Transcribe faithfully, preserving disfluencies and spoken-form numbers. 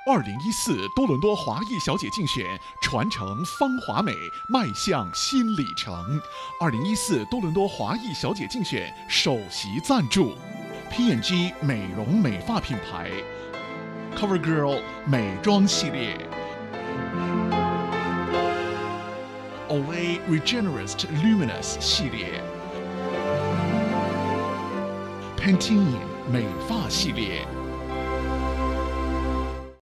二零一四多伦多华裔小姐竞选，传承芳华美，迈向新里程。二零一四多伦多华裔小姐竞选首席赞助 ，P and G 美容美发品牌 ，CoverGirl 美妆系列 ，Olay Regenerist Luminous 系列 ，Pantene 美发系列。